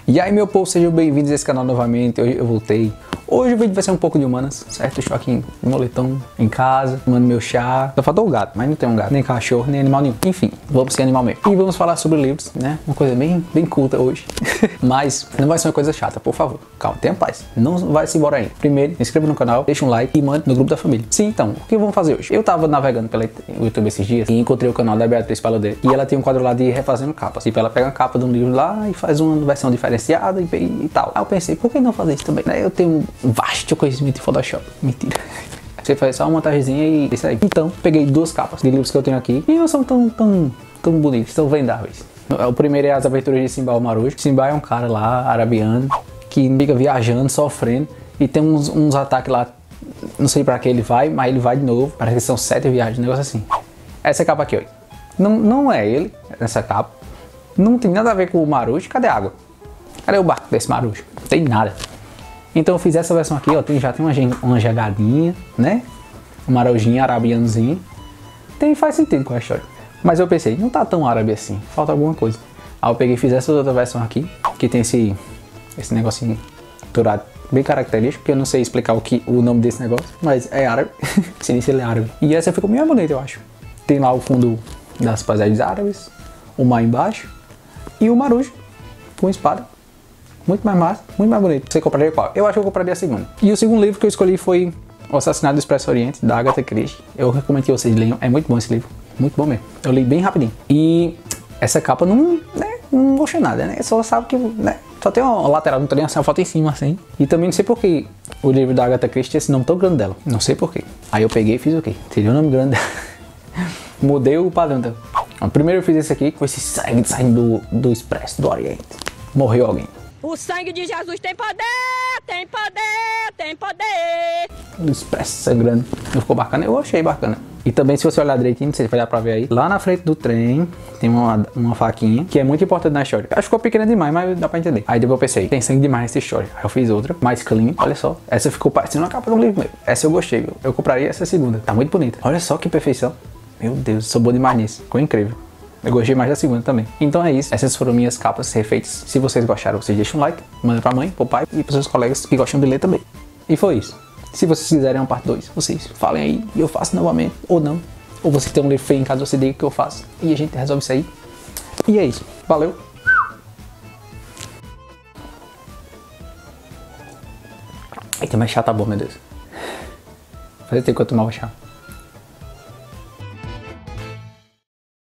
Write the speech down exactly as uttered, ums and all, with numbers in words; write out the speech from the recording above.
E aí meu povo, sejam bem-vindos a esse canal novamente. Hoje eu voltei. Hoje o vídeo vai ser um pouco de humanas, certo? Estou aqui em moletom, em casa, tomando meu chá. Só faltou o gato, mas não tem um gato, nem cachorro, nem animal nenhum. Enfim, vamos ser animal mesmo. E vamos falar sobre livros, né? Uma coisa bem, bem culta hoje. Mas não vai ser uma coisa chata, por favor. Calma, tenha paz. Não vai se embora ainda. Primeiro, se inscreva no canal, deixa um like e mande no grupo da família. Sim, então, o que vamos fazer hoje? Eu tava navegando pelo YouTube esses dias e encontrei o canal da Beatriz Paladeira. E ela tem um quadro lá de refazendo capas. Tipo, ela pega uma capa de um livro lá e faz uma versão diferenciada e, e tal. Aí eu pensei, por que não fazer isso também? Né? Eu tenho um vasto conhecimento de Photoshop. Mentira. Você faz só uma montagemzinha e isso aí. Então, peguei duas capas de livros que eu tenho aqui e não são tão, tão, tão bonitos, tão vendáveis. O primeiro é As Aventuras de Simba o Marujo. Simba é um cara lá, arabiano, que fica viajando, sofrendo e tem uns, uns ataques lá, não sei pra que ele vai, mas ele vai de novo. Parece que são sete viagens, um negócio assim. Essa capa aqui, ó. Não, não é ele, essa capa. Não tem nada a ver com o Marujo. Cadê a água? Cadê o barco desse Marujo? Não tem nada. Então eu fiz essa versão aqui, ó, tem, já tem uma, uma jagadinha, né? Um marujinho, arabianozinho. Tem, faz sentido com a história. Mas eu pensei, não tá tão árabe assim, falta alguma coisa. Aí eu peguei e fiz essa outra versão aqui, que tem esse, esse negocinho dourado, bem característico, que eu não sei explicar o, que, o nome desse negócio, mas é árabe. Se nem se ele é árabe. E essa ficou bem bonita, eu acho. Tem lá o fundo das paisagens árabes, o mar embaixo e o marujo com espada. Muito mais massa, muito mais bonito. Você compraria qual? Eu acho que eu compraria a segunda. E o segundo livro que eu escolhi foi O Assassinato do Expresso Oriente, da Agatha Christie. Eu recomendo que vocês leiam, é muito bom esse livro. Muito bom mesmo. Eu li bem rapidinho. E essa capa não, né, não gostei nada, né? Só sabe que, né? Só tem uma lateral, não tem uma foto em cima, assim. E também não sei por que o livro da Agatha Christie tem esse nome tão grande dela. Não sei por quê. Aí eu peguei e fiz o quê? Tirei o nome grande dela. Mudei o padrão dela. Então, primeiro eu fiz esse aqui, com esse sangue saindo do, do Expresso do Oriente. Morreu alguém. O sangue de Jesus tem poder, tem poder, tem poder. Do Expresso sangrando. Não ficou bacana? Eu achei bacana. E também, se você olhar direitinho, você vai dar pra ver aí. Lá na frente do trem tem uma, uma faquinha, que é muito importante na história. Acho que ficou pequena demais, mas dá pra entender. Aí depois eu pensei, tem sangue demais nessa história. Aí eu fiz outra, mais clean. Olha só. Essa ficou parecendo uma capa de um livro mesmo. Essa eu gostei, viu? Eu compraria essa segunda. Tá muito bonita. Olha só que perfeição. Meu Deus, sou bom demais nisso. Ficou incrível. Eu gostei mais da segunda também. Então é isso. Essas foram minhas capas refeitas. Se vocês gostaram, vocês deixam um like, manda pra mãe, pro pai e pros seus colegas que gostam de ler também. E foi isso. Se vocês quiserem uma parte dois, vocês falem aí e eu faço novamente. Ou não. Ou você tem um livro feio em casa, você diga que eu faço. E a gente resolve isso aí. E é isso. Valeu. Eita, mas chá tá bom, meu Deus. Fazia tempo que eu tomava chá.